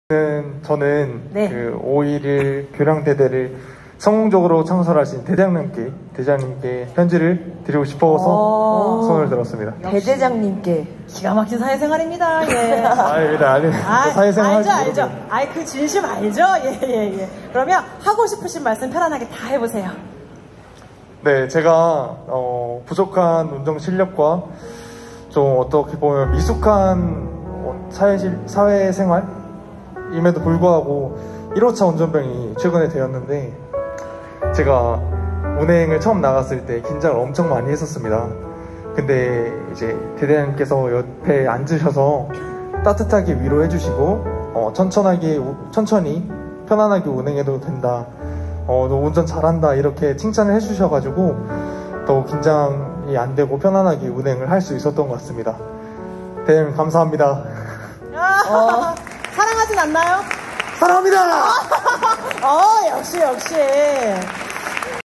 저는 네. 그 5.11 교량대대를 성공적으로 창설하신 대장님께 편지를 드리고 싶어서 손을 들었습니다. 대대장님께 기가 막힌 사회생활입니다. 예. 아닙니다. 사회생활 알죠. 그 진심 알죠? 예. 그러면 하고 싶으신 말씀 편안하게 다 해보세요. 네, 제가 부족한 운전 실력과 좀 어떻게 보면 미숙한 사회생활임에도 불구하고 1호차 운전병이 최근에 되었는데, 제가 운행을 처음 나갔을 때 긴장을 엄청 많이 했었습니다. 근데 이제 대대장님께서 옆에 앉으셔서 따뜻하게 위로해 주시고 천천히 편안하게 운행해도 된다, 너 운전 잘한다, 이렇게 칭찬을 해주셔가지고 더 긴장이 안 되고 편안하게 운행을 할 수 있었던 것 같습니다. 대장님 감사합니다. 사랑하진 않나요? 사랑합니다. 역시.